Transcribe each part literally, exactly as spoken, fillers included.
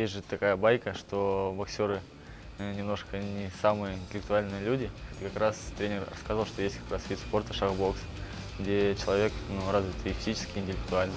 есть же такая байка, что боксеры немножко не самые интеллектуальные люди. И как раз тренер рассказал, что есть как раз вид спорта шахбокс, где человек ну, развит и физически, и интеллектуально.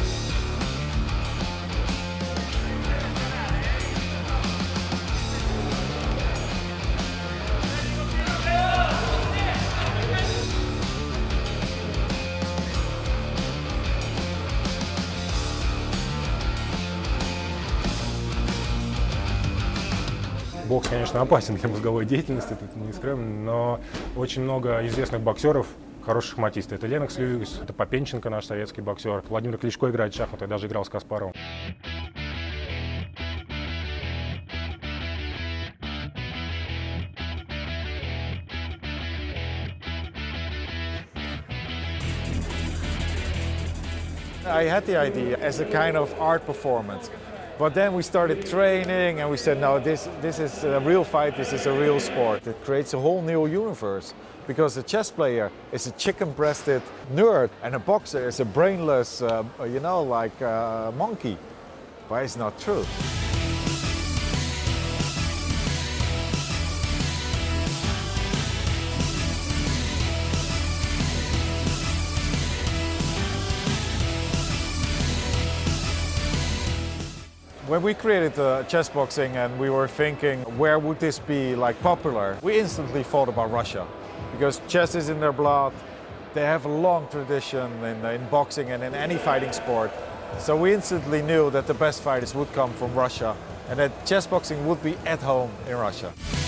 Бокс, конечно, опасен для мозговой деятельности, тут не скрываем, но очень много известных боксеров, хороших шахматистов. Это Ленокс Льюис, это Попенченко, наш советский боксер. Владимир Кличко играет в шахматы, даже играл с Каспаровым. I had the idea as a kind of art performance. But then we started training and we said, no, this, this is a real fight, this is a real sport. It creates a whole new universe because a chess player is a chicken-breasted nerd and a boxer is a brainless, uh, you know, like a monkey. But it's not true. When we created uh, chess boxing and we were thinking where would this be like popular, we instantly thought about Russia because chess is in their blood. They have a long tradition in, in boxing and in any fighting sport. So we instantly knew that the best fighters would come from Russia and that chess boxing would be at home in Russia.